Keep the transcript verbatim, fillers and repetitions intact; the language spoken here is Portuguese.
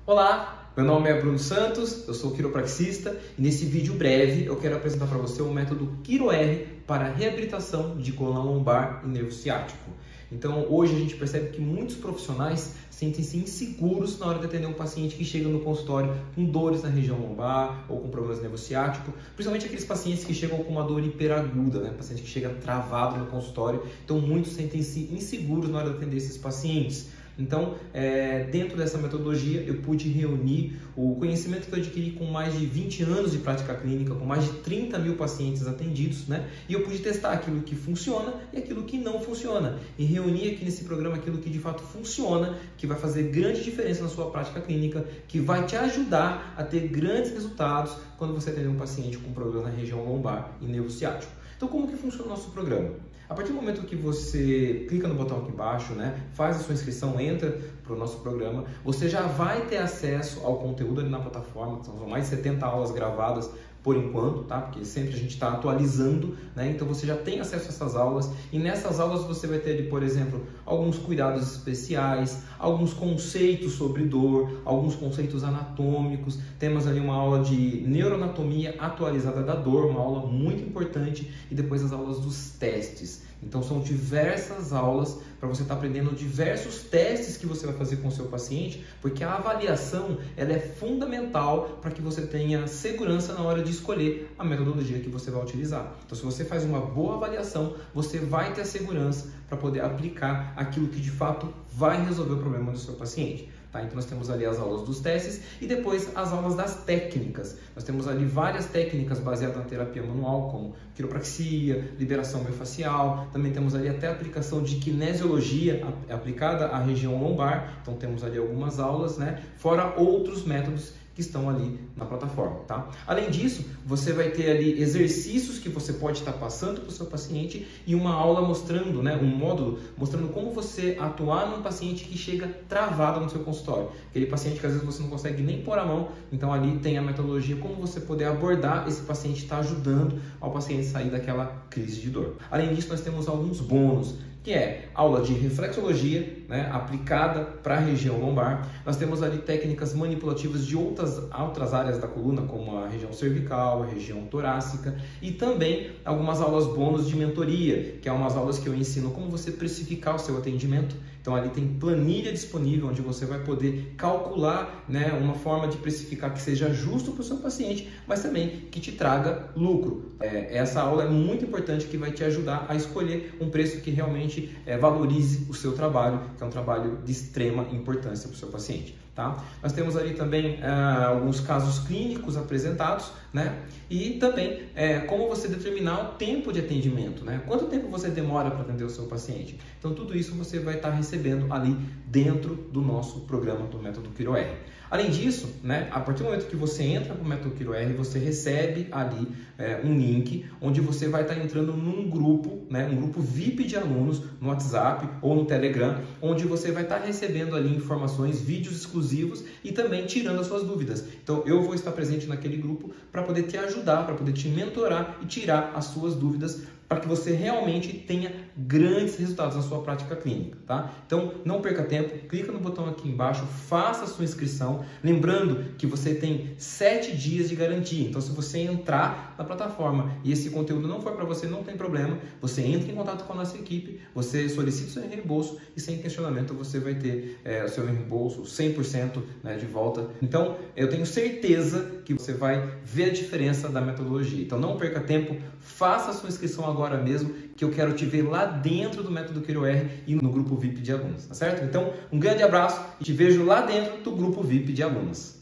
Olá, meu nome é Bruno Santos, eu sou quiropraxista e nesse vídeo breve eu quero apresentar para você o método QuiroR para reabilitação de coluna lombar e nervo ciático. Então hoje a gente percebe que muitos profissionais sentem-se inseguros na hora de atender um paciente que chega no consultório com dores na região lombar ou com problemas de nervo ciático, principalmente aqueles pacientes que chegam com uma dor hiperaguda, né? Paciente que chega travado no consultório, então muitos sentem-se inseguros na hora de atender esses pacientes. Então, é, dentro dessa metodologia, eu pude reunir o conhecimento que eu adquiri com mais de vinte anos de prática clínica, com mais de trinta mil pacientes atendidos, né? E eu pude testar aquilo que funciona e aquilo que não funciona. E reunir aqui nesse programa aquilo que de fato funciona, que vai fazer grande diferença na sua prática clínica, que vai te ajudar a ter grandes resultados quando você atender um paciente com problema na região lombar e nervo ciático. Então, como que funciona o nosso programa? A partir do momento que você clica no botão aqui embaixo, né, faz a sua inscrição, entra para o nosso programa, você já vai ter acesso ao conteúdo ali na plataforma. São mais de setenta aulas gravadas por enquanto, tá? Porque sempre a gente está atualizando, né? Então você já tem acesso a essas aulas e nessas aulas você vai ter ali, por exemplo, alguns cuidados especiais, alguns conceitos sobre dor, alguns conceitos anatômicos. Temos ali uma aula de neuroanatomia atualizada da dor, uma aula muito importante, e depois as aulas dos testes. Então são diversas aulas para você estar tá aprendendo diversos testes que você vai fazer com o seu paciente, porque a avaliação ela é fundamental para que você tenha segurança na hora de escolher a metodologia que você vai utilizar. Então se você faz uma boa avaliação, você vai ter a segurança para poder aplicar aquilo que de fato vai resolver o problema do seu paciente. Tá? Então nós temos ali as aulas dos testes e depois as aulas das técnicas. Nós temos ali várias técnicas baseadas na terapia manual, como quiropraxia, liberação miofascial. Também temos ali até a aplicação de kinesiologia aplicada à região lombar. Então temos ali algumas aulas, né? Fora outros métodos que estão ali na plataforma, tá? Além disso, você vai ter ali exercícios que você pode estar passando para o seu paciente e uma aula mostrando, né, um módulo mostrando como você atuar num paciente que chega travado no seu consultório. Aquele paciente que às vezes você não consegue nem pôr a mão, então ali tem a metodologia como você poder abordar esse paciente, está ajudando ao paciente sair daquela crise de dor. Além disso, nós temos alguns bônus, que é aula de reflexologia, né, aplicada para a região lombar. Nós temos ali técnicas manipulativas de outras, outras áreas da coluna, como a região cervical, a região torácica, e também algumas aulas bônus de mentoria, que é umas aulas que eu ensino como você precificar o seu atendimento. Então ali tem planilha disponível onde você vai poder calcular, né, uma forma de precificar que seja justo para o seu paciente, mas também que te traga lucro. É, essa aula é muito importante, que vai te ajudar a escolher um preço que realmente é, valorize o seu trabalho, que é um trabalho de extrema importância para o seu paciente. Tá? Nós temos ali também ah, alguns casos clínicos apresentados, né? E também é, como você determinar o tempo de atendimento, né? Quanto tempo você demora para atender o seu paciente. Então tudo isso você vai estar recebendo ali dentro do nosso programa do método QuiroR. Além disso, né, a partir do momento que você entra no método QuiroR, você recebe ali é, um link onde você vai estar entrando num grupo, né, um grupo V I P de alunos no WhatsApp ou no Telegram, onde você vai estar recebendo ali informações, vídeos exclusivos e também tirando as suas dúvidas. Então eu vou estar presente naquele grupo para poder te ajudar, para poder te mentorar e tirar as suas dúvidas, para que você realmente tenha grandes resultados na sua prática clínica, tá? Então, não perca tempo, clica no botão aqui embaixo, faça a sua inscrição, lembrando que você tem sete dias de garantia. Então, se você entrar na plataforma e esse conteúdo não for para você, não tem problema, você entra em contato com a nossa equipe, você solicita o seu reembolso e sem questionamento você vai ter é, o seu reembolso cem por cento, né, de volta. Então, eu tenho certeza que você vai ver a diferença da metodologia. Então, não perca tempo, faça a sua inscrição agora agora mesmo, que eu quero te ver lá dentro do método QuiroR e no grupo V I P de alunos, tá certo? Então, um grande abraço e te vejo lá dentro do grupo V I P de alunos.